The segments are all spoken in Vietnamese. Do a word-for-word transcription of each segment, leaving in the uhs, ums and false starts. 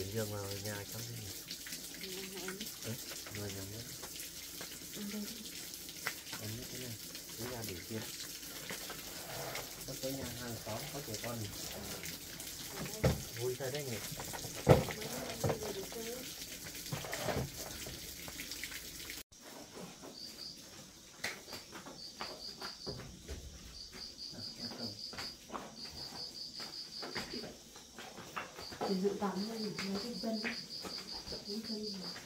giường vào nhà trong cái gì? Ừ, người nhà mất. Em biết thế này, cái nhà để kia. Có tới nhà hàng xóm có trẻ con vui thật đấy nhỉ. Để dự tắm lên mấy cái dân những dân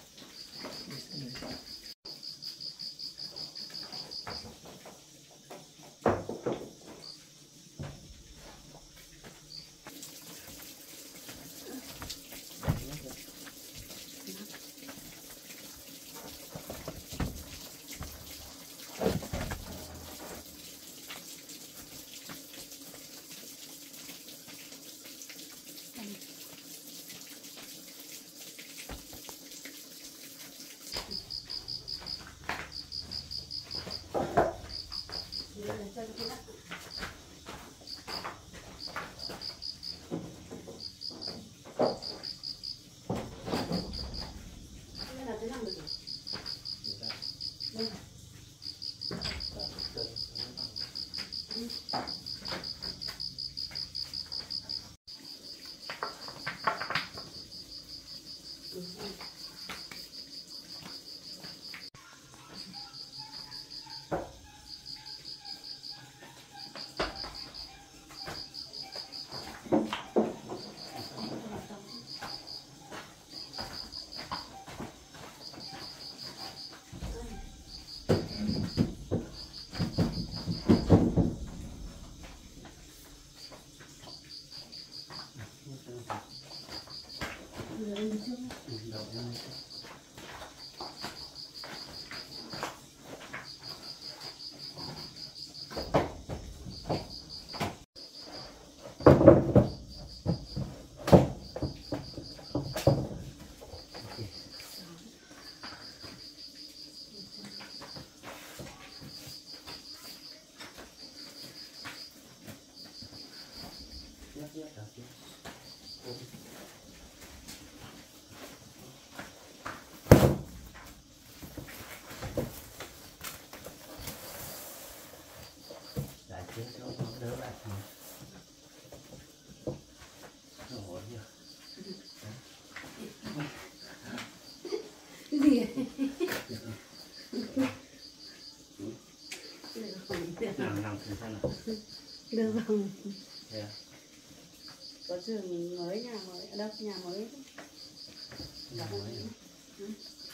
nào nào thử xem nào. được vâng. Yeah. Có giường mới, nhà mới ở đâu, nhà mới Nhà mới à? Ừ.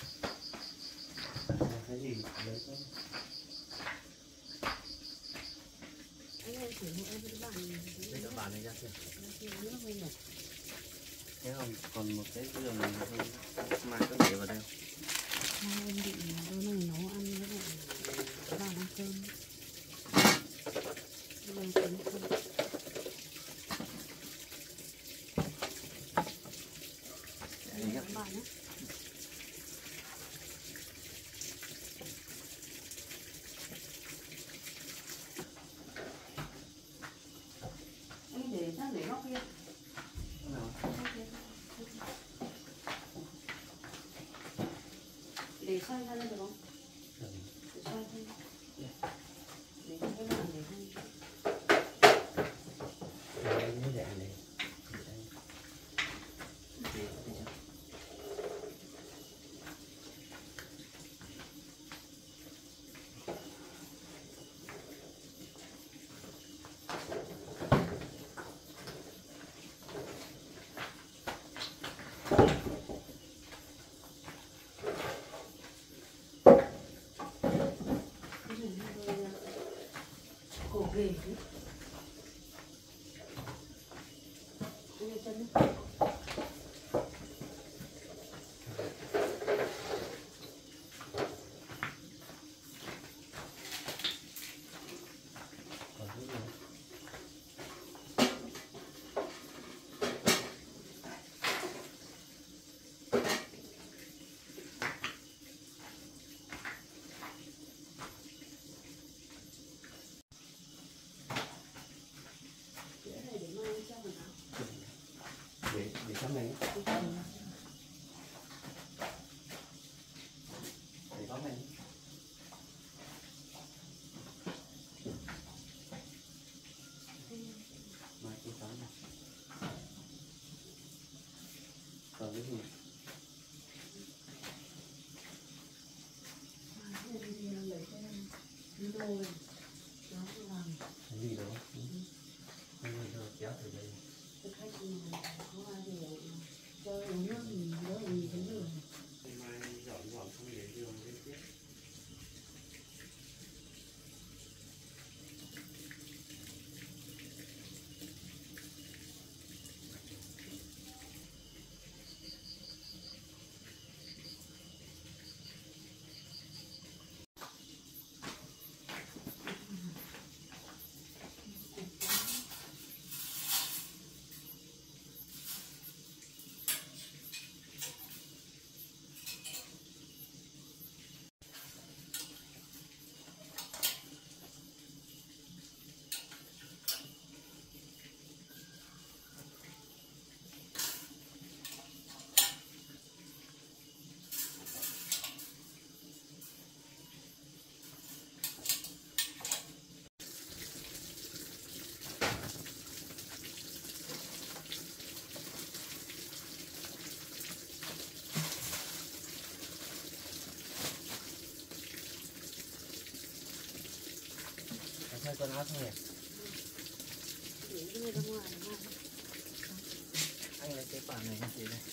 Cái gì đấy không? Anh em chỉ hộ em với bạn Đây các bạn này ra kìa. Thế không? Còn một cái giường này thôi mà có để vào đây không? Hai em định bữa này nấu ăn với lại các bạn ăn cơm. Vâng, tính không. Đây các bạn nhé. Anh để chắc để góc kia. Để xoay ra lên được không? Để xoay thêm. Để cho cái bàn để không. Đây như vậy này. Cổ ghề chứ. Đây là chân đi. sáu này. Mai thứ sáu này. Còn cái gì? Cái gì đó? Cái gì đó kéo từ đây. Cái khách có ai để cho uống nước thì đỡ gì thế rồi. Mai dọn dọn xong để giường lên tiếp. Thay quần áo xong nhỉ? Để ra ngoài đúng không? Anh lấy cái bàn này cho chị đây.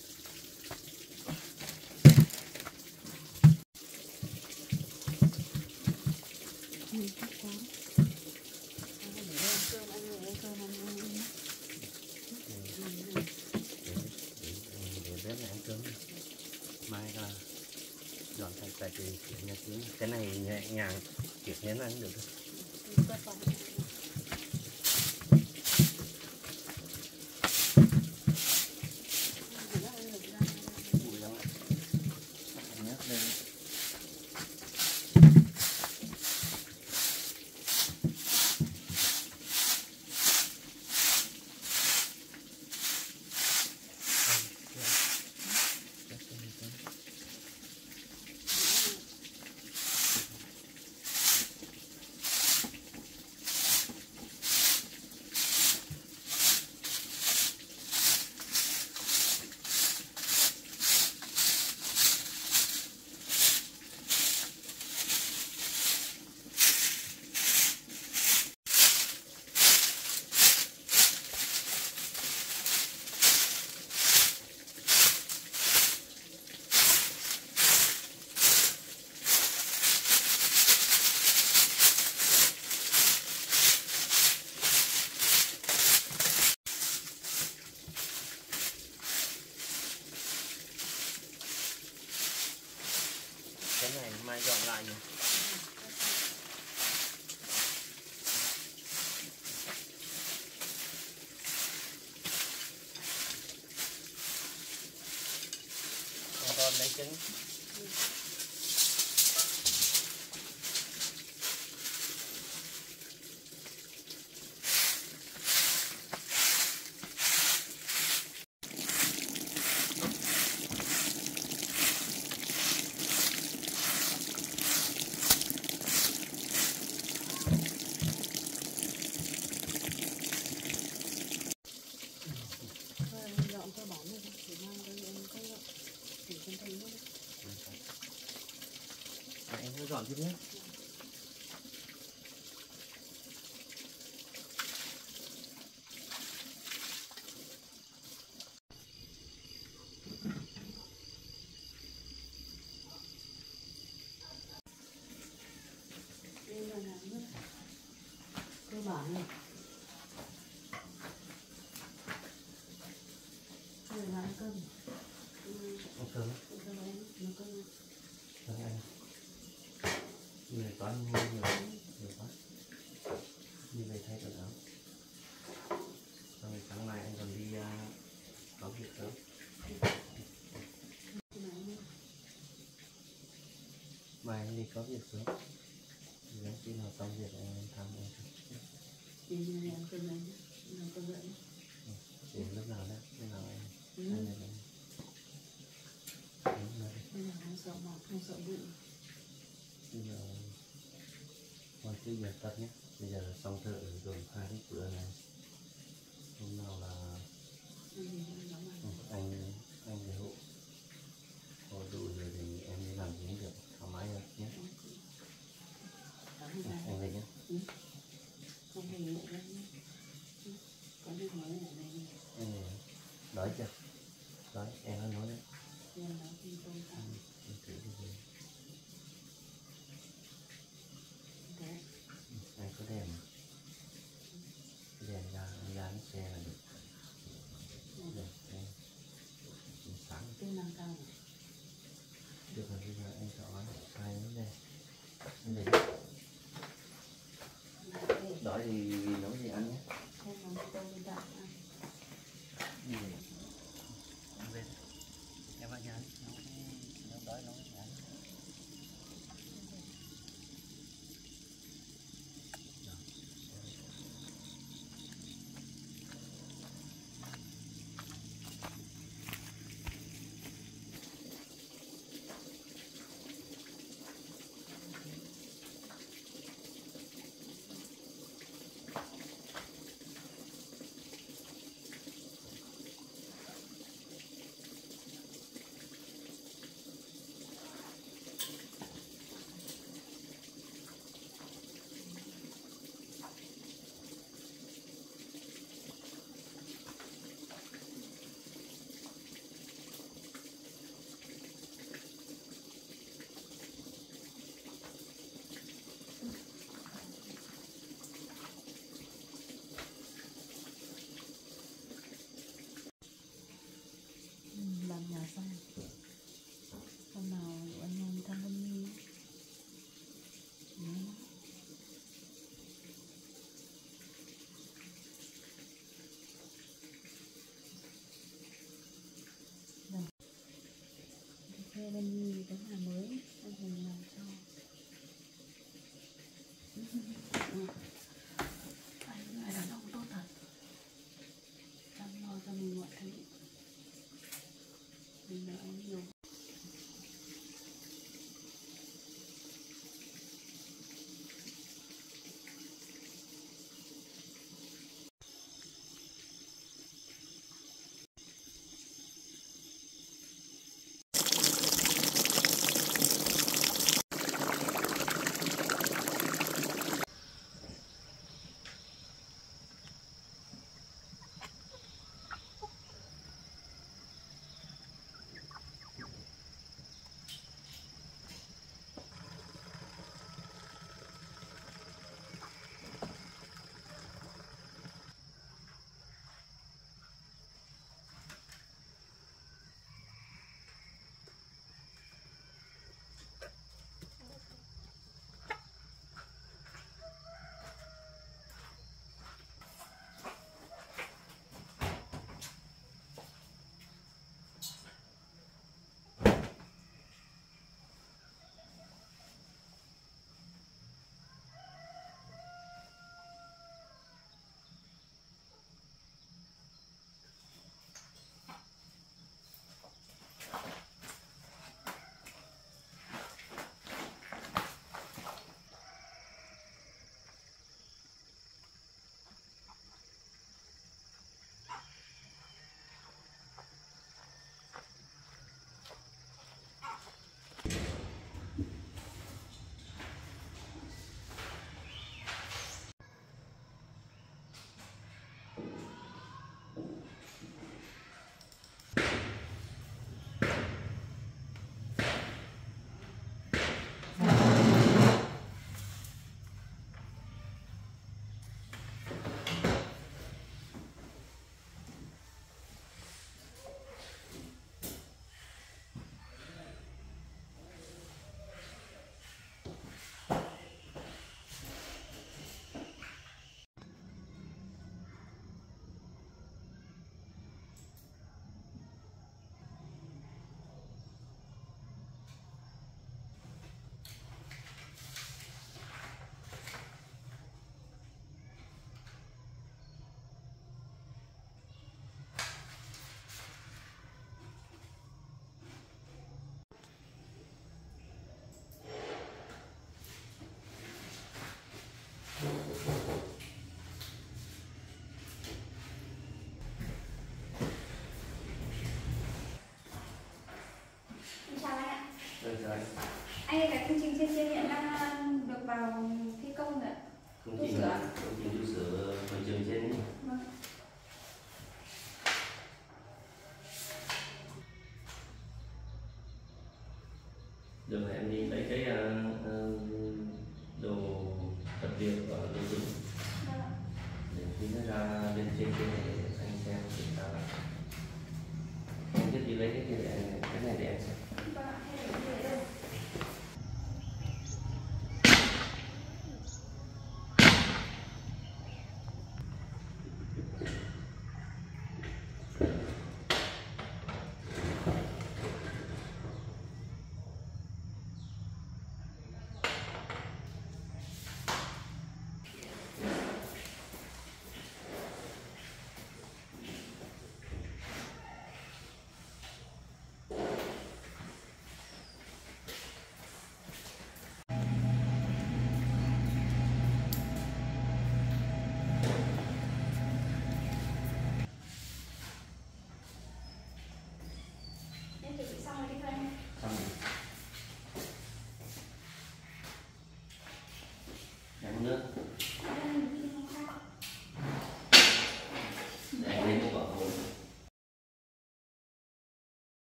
Ừ, chắc chắn. Anh để lên cơm, anh để lên cơm ăn ăn. Để bếp này ăn cơm. Mai là dọn sạch sạch thì nhà tiếng. Cái này nhẹ nhàng kiểu nhén ăn được. Bụi lắm ạ. Nhấc lên. Cái này mai dọn lại nhỉ? Con con lấy trứng. Anh cứ dọn tiếp nhé. Cơ bản này. Đây là ăn cơm. Ăn cơm. Ăn cơm em, nấu cơm. Vâng anh. Người toán nhiều nhiều quá. Đi về thay quần áo. Xong rồi sáng mai anh còn đi uh, có việc sớm. Mai anh đi có việc sớm. Nếu khi nào xong việc anh thăm em. Đi đi ăn cơm anh, nấu cơm vậy. Chỉ lúc nào đấy, lúc nào anh. Ừ. Anh này. Bây giờ không sợ mọt, không sợ bụi. bây giờ còn chưa giờ tập nhé, bây giờ xong thợ rồi hai cái bữa này hôm nào là ừ, anh anh để hộ có đủ rồi thì em đi làm gì được thoải mái hơn nhé. Ừ, anh về nhé. Ừ. Không về nữa đấy. Có gì nói ở đây. Ừ. Đói chưa? Đói, em đã nói đấy. Em nói thì tôi tao. Ừ, thử đi về. Đấy. Ừ, anh có đèn. Cái đèn ra, anh ra cái xe là được. Được, em. Sáng.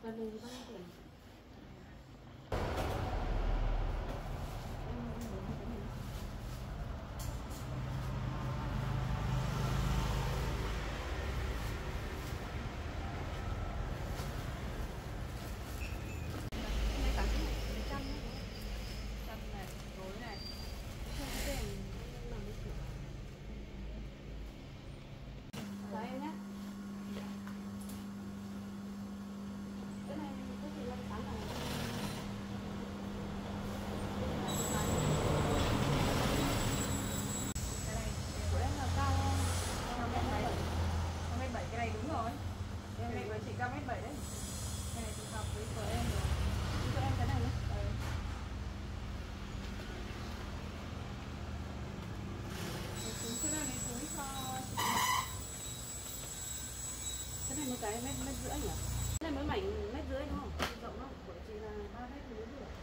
Gần đây bao nhiêu? Cái mét mét rưỡi nhỉ? Cái này mới mảnh mét rưỡi đúng không? Rộng không? Bởi chỉ là ba mét thì mới được.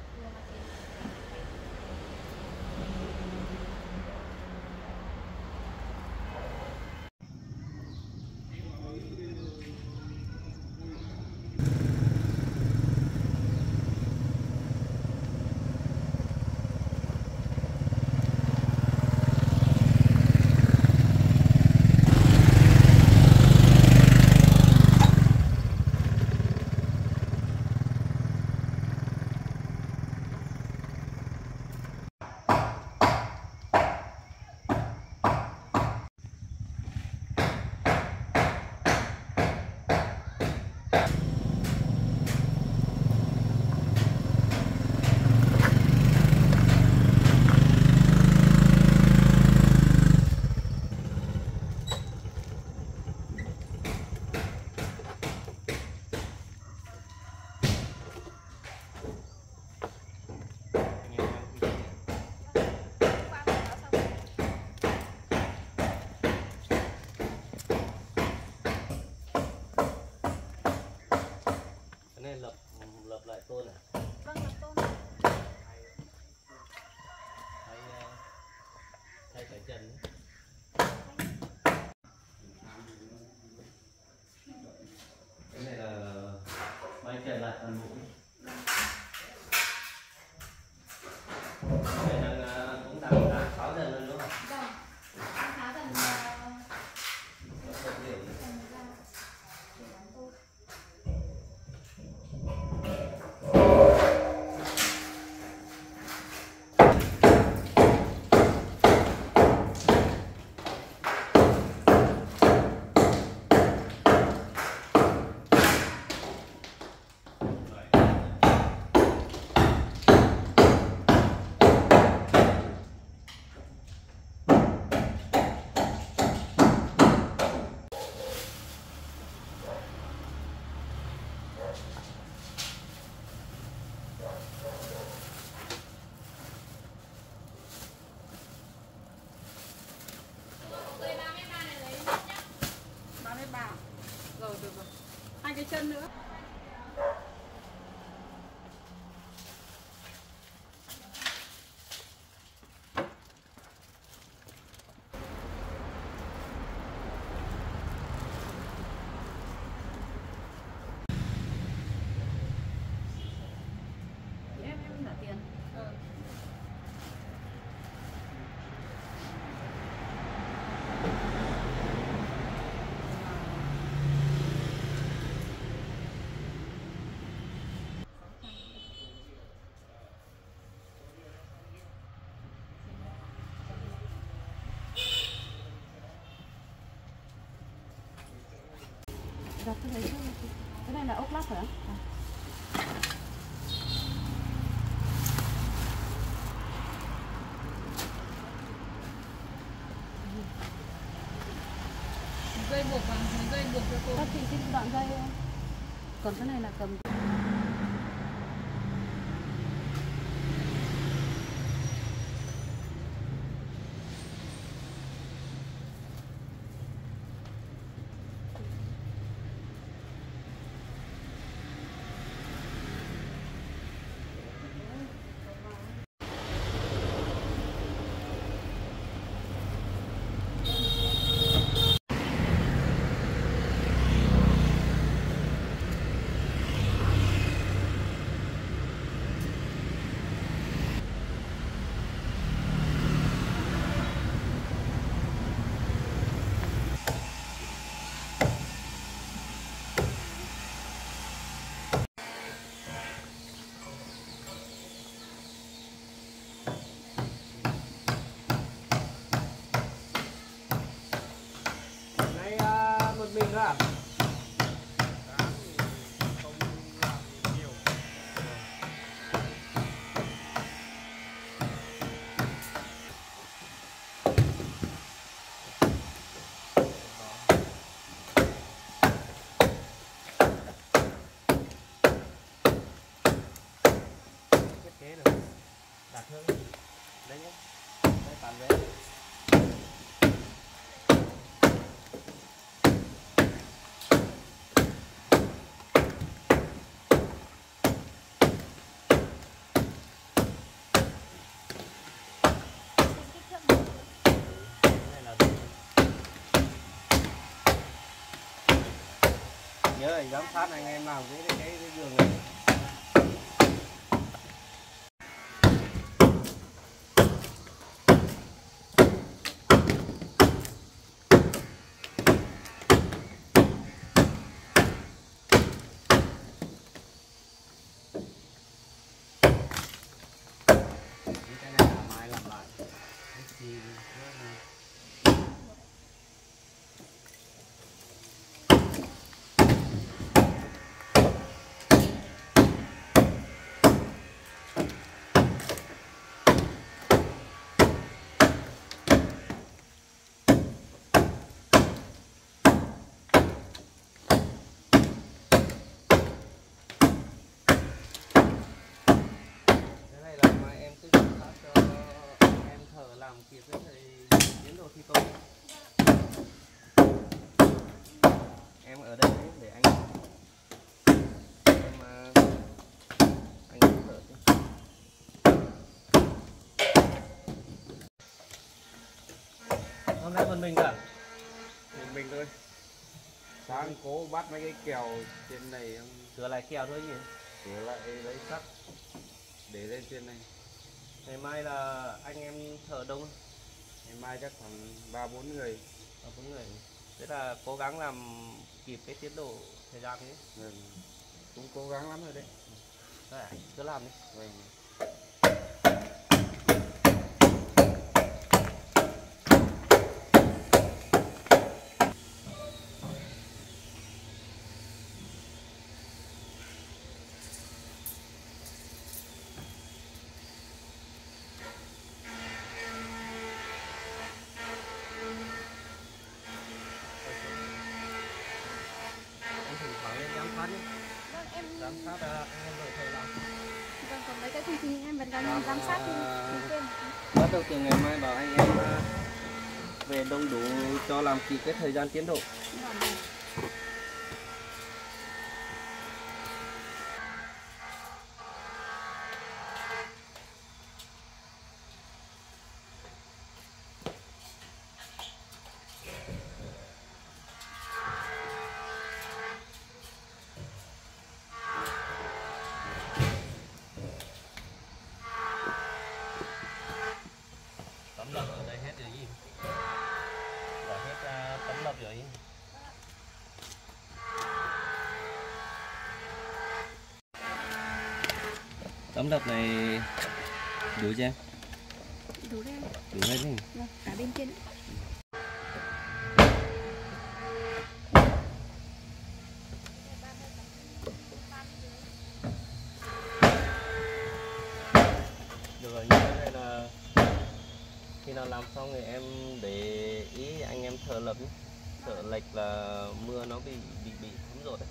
Lập lập lại tôn à? Vâng, lập tôn. Thay thay cái chân. Cái này là bay chân lại phần mũi. Cái này đang cũng đang khá sáu dần rồi đúng không? Vâng. Khá dần rồi, được rồi. Hai cái chân nữa. em em trả tiền. Ừ. Đặt cái đấy trước. Cái này là ốc lắc hả? À. Dây buộc vào, dây buộc cho cô. Các chị xin đoạn dây. Còn cái này là cầm. à? Sáng thì không làm nhiều. Thiết kế được đạt hơn đấy nhé, đây tạm vé. Nhớ là giám sát anh em làm cái cái cái, cái giường này. Cái này là mai làm lại. Cái gì làm kịp với thời tiến độ thi công. Em ở đây để anh em anh thở chứ. Hôm nay còn mình cả Mình mình thôi. Sáng cố bắt mấy cái kèo trên này em sửa lại kèo thôi nhỉ. sửa lại lấy sắt để lên trên này. Ngày mai là anh em thợ đông. Ngày mai chắc khoảng ba bốn người. Ba bốn người. Thế là cố gắng làm kịp cái tiến độ thời gian ấy. Vâng. Cũng cố gắng lắm rồi đấy. Đấy, cứ làm đi. Vâng. Em thỉnh thoảng lên giám sát nhé. Vâng, em Giám sát uh, anh em đợi thợ làm. vâng, còn mấy cái công trình em vẫn đang giám sát thì thêm. Bắt đầu từ ngày mai bảo anh em uh, về đông đủ cho làm kịp cái thời gian tiến độ. Tấm lập ở đây hết rồi gì? Bỏ hết uh, tấm lập rồi. Tấm lập này đủ chưa? Đủ đây. Đủ hết đi. Vâng, cả bên trên. Được rồi, như thế này là khi nào làm xong thì em để ý anh em thợ lập nhé. Thợ lệch là mưa nó bị bị bị thấm rồi đấy.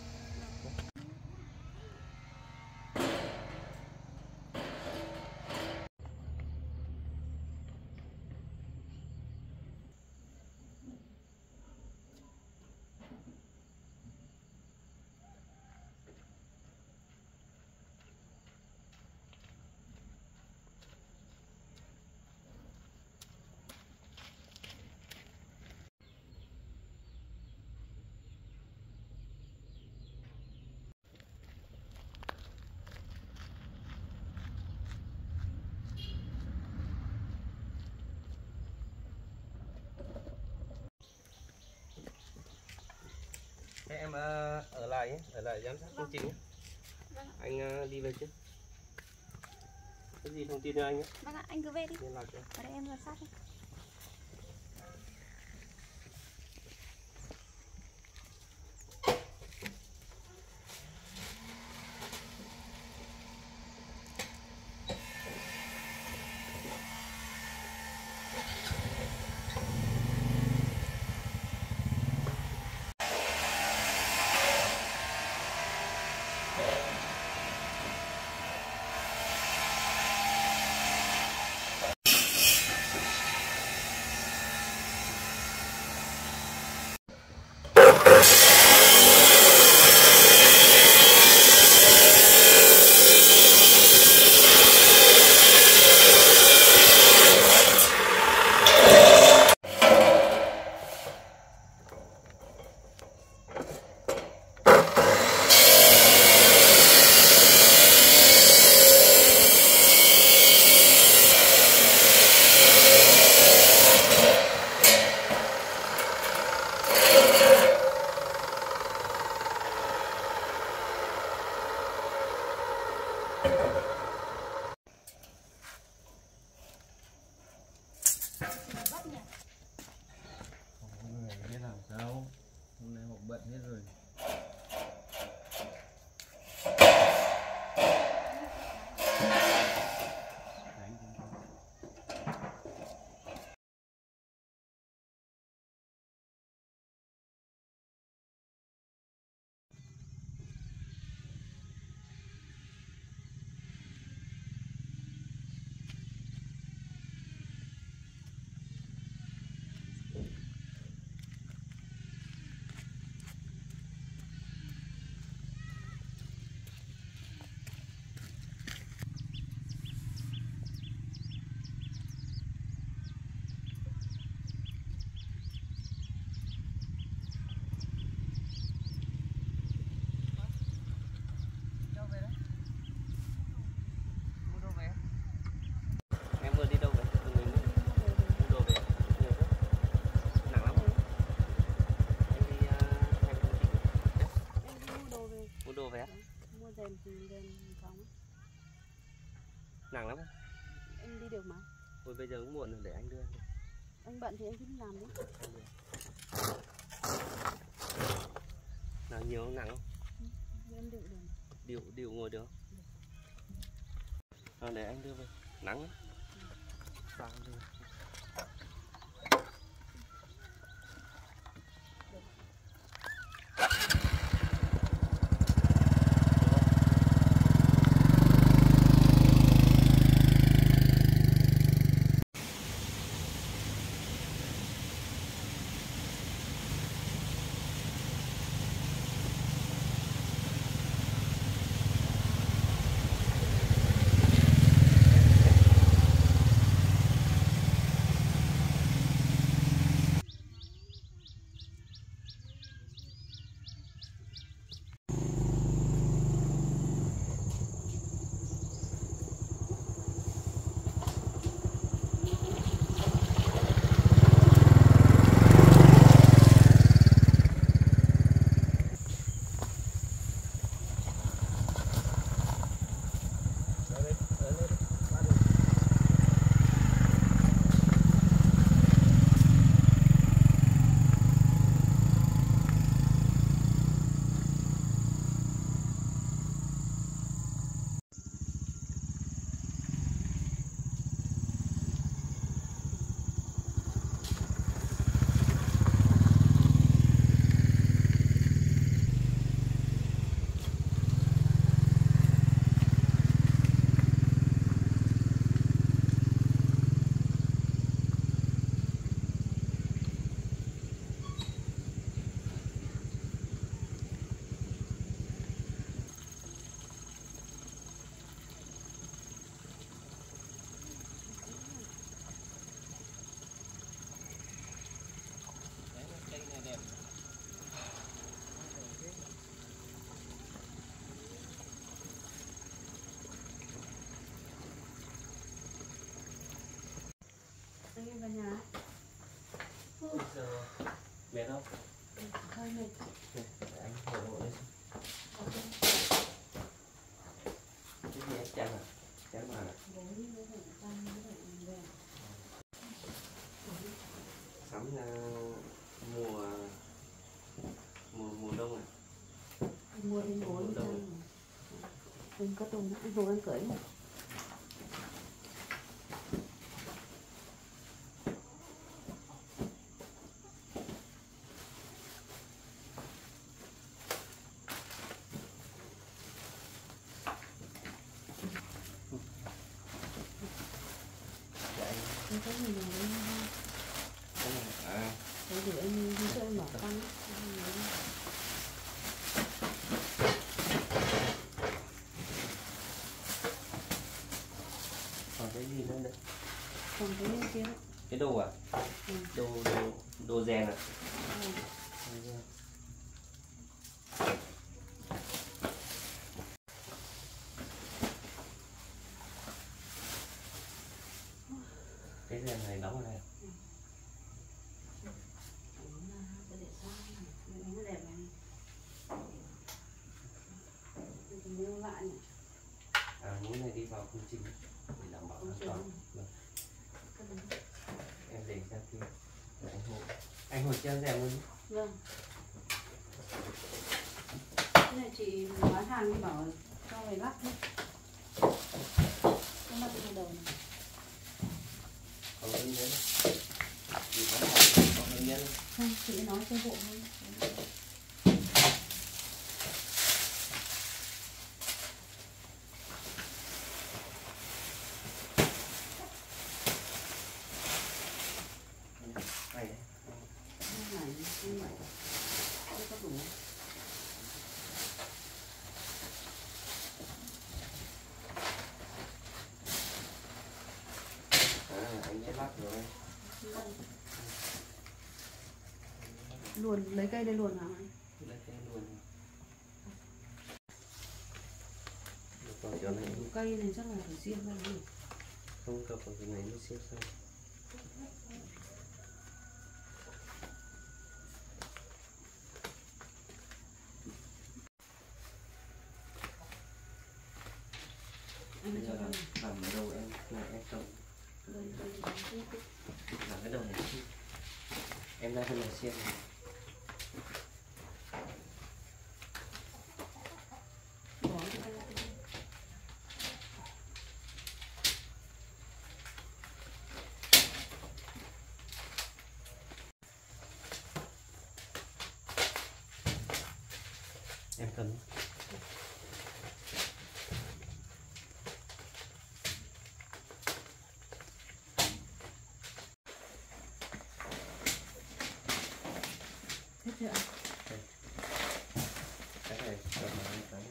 Thế em uh, ở lại nhé, ở lại giám sát công trình nhé. Vâng. Anh uh, đi về trước. Có gì thông tin cho anh nhé. Vâng ạ, anh cứ về đi. Liên lạc cho. Ở đây em giám sát đi. Ghen phóng. Nặng lắm. Anh đi được mà. Ôi bây giờ cũng muộn rồi, để anh đưa anh. Anh bận thì anh cứ đi làm đi. Nào nhiều không, nặng không? Ừ, em điệu được. Điệu, điệu ngồi được không? À, để anh đưa về. Nắng lắm. Sao đưa. Anh em vào nhà. Bây giờ mệt không? Hơi mệt. Để anh hồi bộ lên. Cái gì em chăn à? Chăn mà à? Sắm uh, mùa mùa mùa đông à? Mua đến mùa đông. Anh có tùng anh hồ anh cởi. Anh có gì nào đấy không? Cái này à? Để để anh đi cho em mở con. Còn cái gì nữa đây? Còn cái bên kia đấy. Cái đồ à? Ừ. Đồ đồ đồ rèn à? Ừ. Cái rèn này đóng ở đây. À, mũi này đi vào công trình để đảm bảo an toàn. Vâng. Em để ra kia. Để anh hồi. Anh hồi treo rèn luôn. Vâng. Cái này chị bán hàng đi bảo cho mày lắp đi. Cái mặt cái đầu này. Còn nguyên nhân. Chị có hỏi có nguyên nhân. Không, chị nói cho hộ thôi. Này. Không phải, không phải. Không có đủ. À, anh biết lắp rồi. Luồn, lấy cây đây luồn hả anh? Lấy cây luôn. Còn chỗ này Cây này chắc là phải xiên ra đi. không cập vào cái này nó siêu sâu. Anh bây cho giờ em. làm ở đâu em này em trồng Đây, đây, đây, đây. làm cái đầu này em ra phần này xiên này. Bỏ cho anh. Em cần Hết chưa ạ? cái này cho nó hai cái.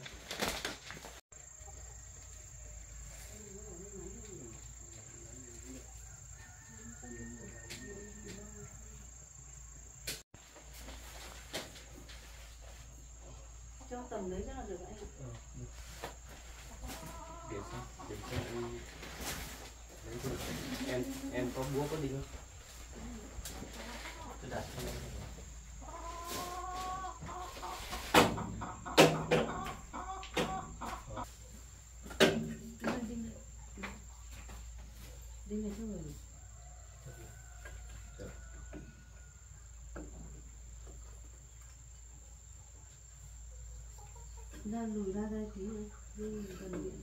Cho tầm đấy chắc là được anh ạ. Ờ, được. Để xem, để xem em lấy rồi. Em em có búa có đi không? Tôi đặt cho em. Đinh này. Đinh này cho người. Ra lùi ra đây tí nữa, đi gần điện.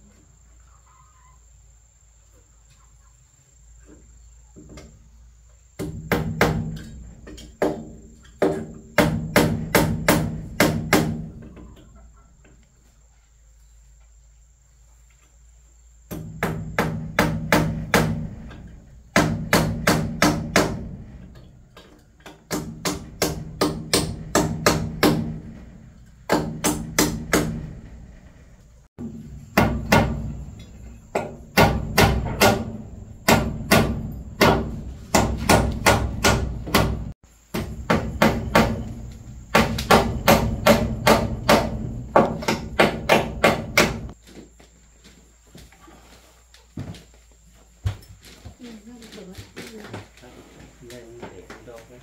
Lên để em đo cái.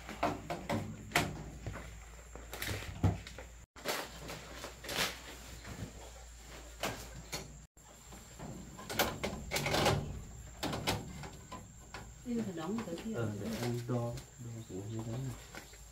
Đinh phải đóng tới kia. Ờ, để em đo đo cũng như thế này.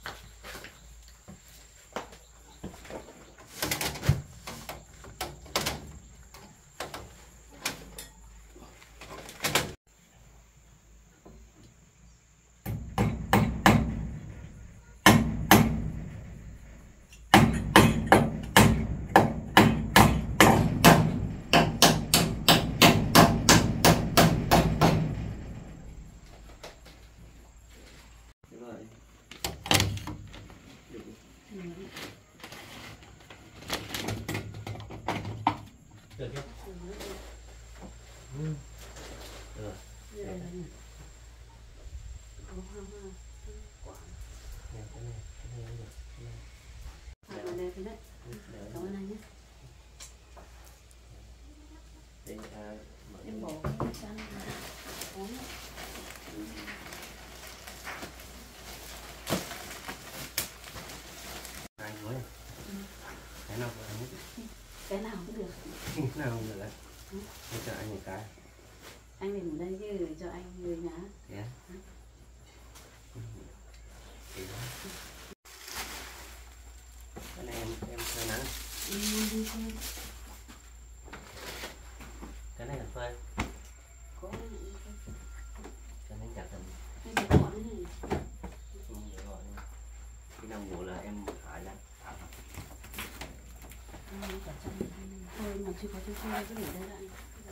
Rồi. Được. Ừ. Được chưa? Ừ. Ừ. Được. Đây là này. Có hoa hoa. Quả. Này, cái này, cái này được. Cái này. À, đây đây thế đấy. Đấy. Cảm ơn anh nhé. Đây, à, mở Em đi. bỏ cái chăn này. Uống ạ. Hai gói à? Ừ. Cái nào cũng được. Cái nào cũng được. Cái nào cũng được đấy. Ừ. Em cho anh một cái. Anh để ở đây chứ cho anh người nhá. Thế á? Ừ. Thì đó. Cái này em em phơi nắng. Ừ, đi thôi. Cái này là phơi. Có Cho nên chặt rồi. anh để gọn thế này. Không để gọi nha. Khi nào ngủ là em thải ra. Anh cả chăn này. Thôi mà chưa có chưa phơi cứ để đây lại.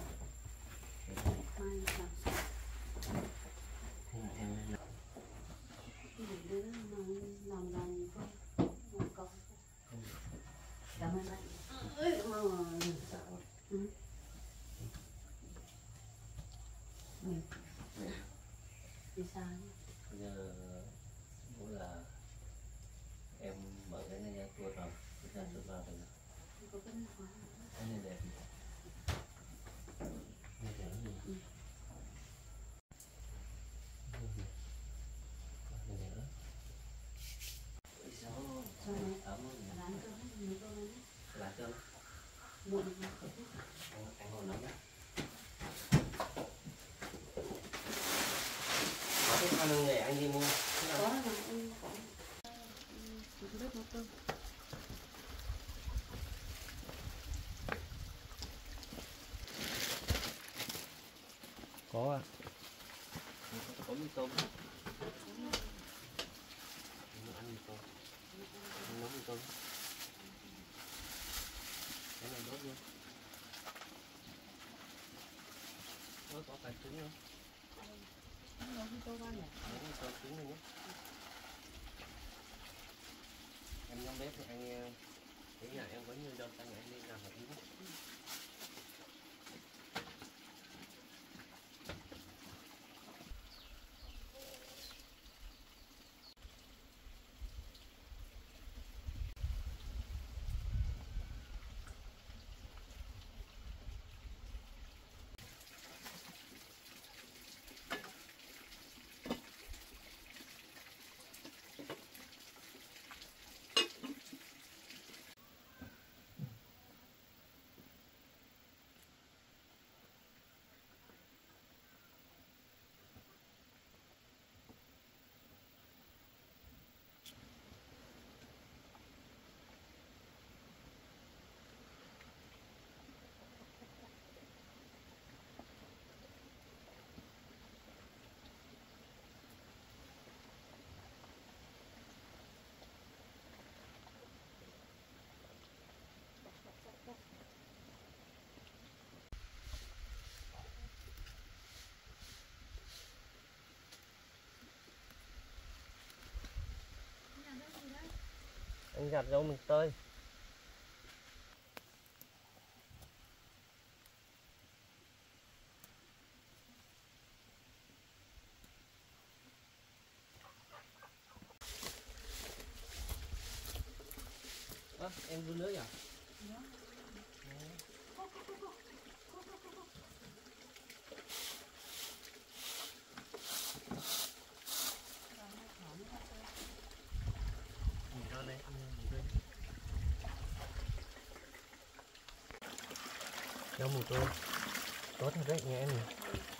Mai làm sao? Thế là em lên. Để đây đó mà làm làm thôi. Làm con. Cảm ơn anh. Ơi mà. Ừ. Ừ. Vì sao nhỉ? Bây giờ cũng là em mở cái này ra tuột vào, tuột ra tuột vào rồi. Có cái hoa. Cái này đẹp. Này đẹp gì? Ừ. Cái này nữa. Ôi sao? Sao này? Ấm không? Rán cơm, nấu cơm đấy. Lá cơm. Muộn. Anh anh còn nóng đấy. Có à? Có mì tôm. Ăn mì tôm. Ăn nấu mì tôm. Cái này đốt luôn. Nó có phải trứng không? Nấu mì tôm ăn nhỉ? Nấu mì tôm trứng này nhé. Em trong bếp thì anh thấy nhà em có nhiều rau xanh anh đi làm một ít. Anh gặt rau mùng tơi. Ơ, em đun nước nhỉ? Rau mùng tơi tốt thật đấy nhà em nhỉ?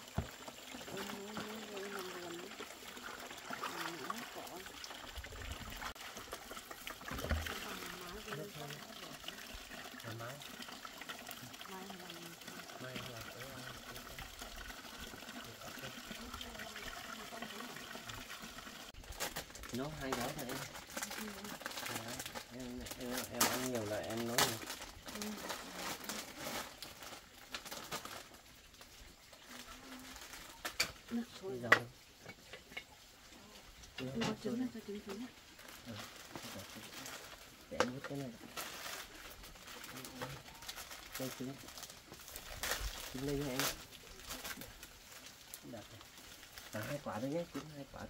Nấu hai gói thôi em. Em, em, em ăn nhiều là em nấu nhiều. Thôi dầu. Cho trứng này, cho trứng trứng này. Để em vứt cái này. Đây trứng. Trứng ly hả em? Đặt này. À, hai quả thôi nhé, trứng hai quả.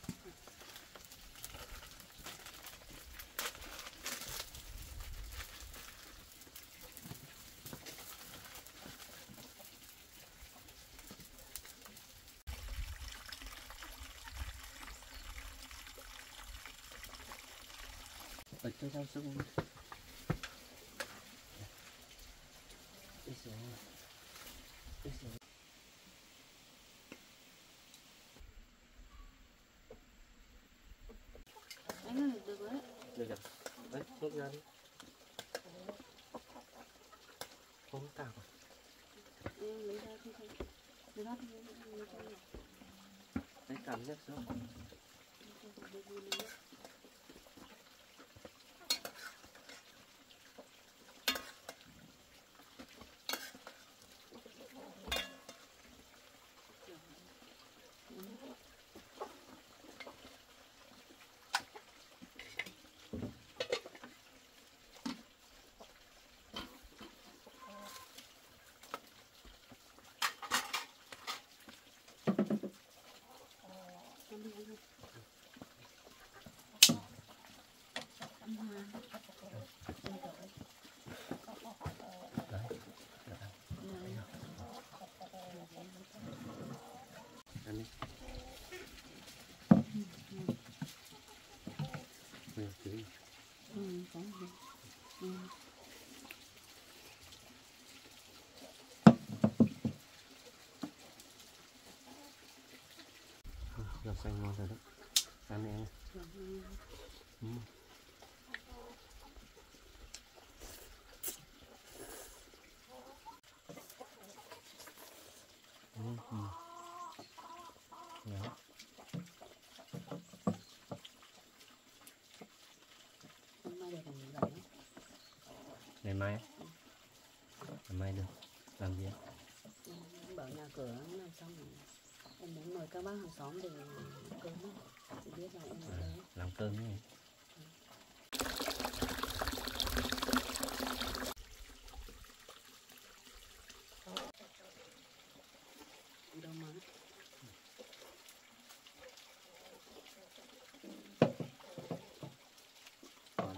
Ở cho rau sung. Ít xuống. Ít xuống. Anh ơi, được đấy. Được rồi. Đấy, rút ra đi. Không tao à? Em lấy ra không thấy. Lấy ra thì lấy ra này. Đấy, cảm giác xuống. Ăn đi. Nhiều trứng. Ừ, có gì. Ừ. Rau xanh ngon rồi đấy. Ăn đi em. Ừ. Ừ. Ừ. Ngày mai ngày mai được làm gì? Ừ, bảo nhà cửa làm xong rồi em muốn mời các bác hàng xóm để cơm đó. Chị biết là em ở À, đấy. làm cơm nhé. Đâu mà Còn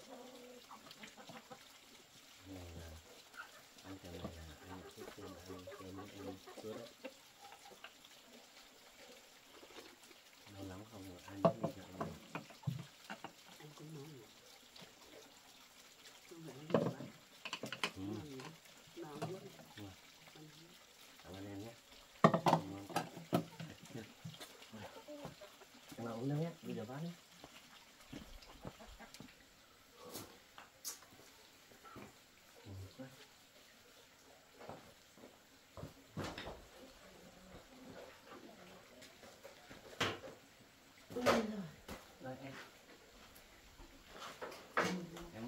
này là ăn cái này là ăn trước tiên là ăn cơm với em trước đấy. Lâu lắm không rồi ăn cái gì cho anh này. anh cũng nói nhỉ. Không phải anh biết bạn. Ừ. Nào biết. Ừ. Ăn Cảm ơn em nhé. Ngon quá. Em nào uống nước nhé, bây giờ bát nhé. Ui giời. Đây em. Em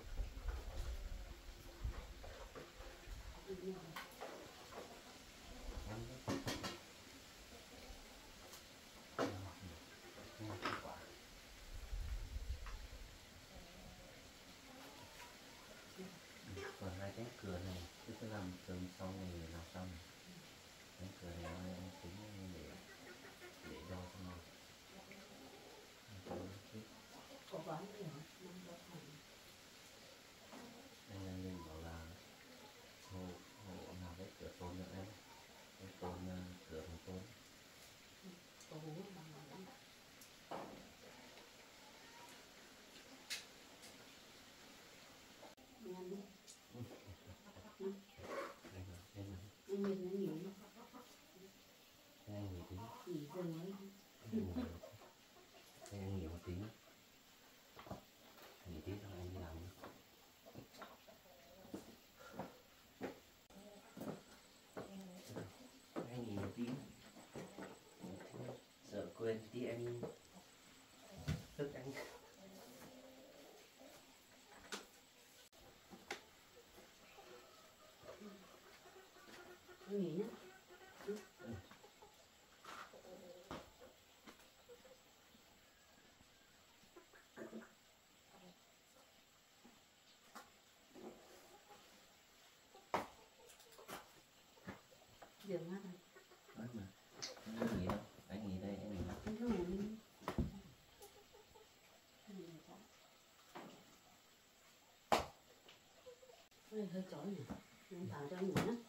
còn hai cánh cửa này cứ cứ làm cơm xong rồi làm xong cánh cửa này mai em tính để để đo cho nó Có bán gì hả? Năm có phải. anh là mình bảo là hộ hộ nào cái cửa tôn nữa em cái tôn cửa bằng tôn Có bố bằng bằng. Đi ăn đi. Ừ. anh là em là Anh nhìn nó nghỉ. anh nghỉ tí Nghỉ dừng ấy. anh nghỉ một tí nghỉ tí xong anh đi làm nữa. Anh nghỉ một tí sợ quên tí anh tức anh. Anh nghỉ nhá. Ừ. Giường hát này. Nói mà anh nghỉ đâu anh nghỉ đây em nghỉ đâu. Anh cứ ngủ đi. Hơi hơi chói nhỉ. Em tháo cho anh ngủ nhá.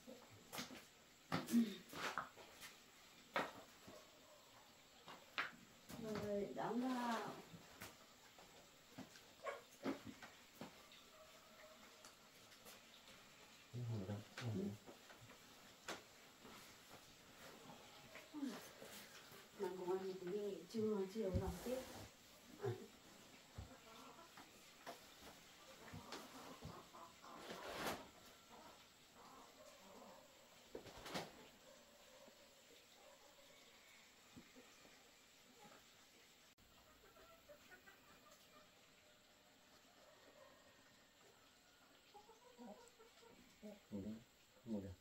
Rồi đóng vào. Em ngủ đâu em ngủ. Mà cùng ăn một tí trưa chiều làm tiếp. Ngủ đi, không ngủ được.